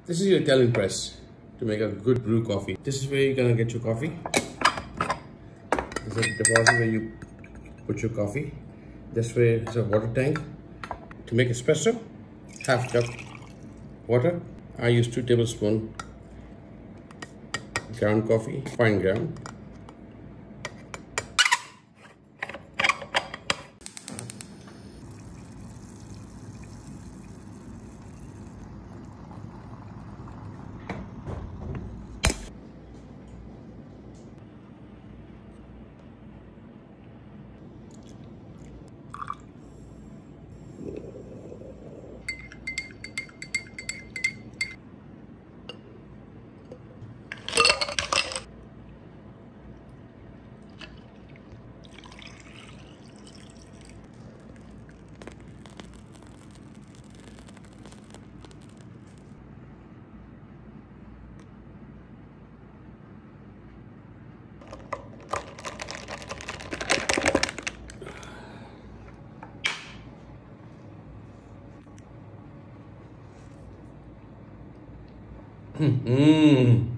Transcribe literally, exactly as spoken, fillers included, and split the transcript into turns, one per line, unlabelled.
This is your Italian press to make a good brew coffee. This is where you're gonna get your coffee. This is a deposit where you put your coffee. This way is a water tank. To make espresso, half cup water. I use two tablespoons ground coffee, fine ground.
Mmm.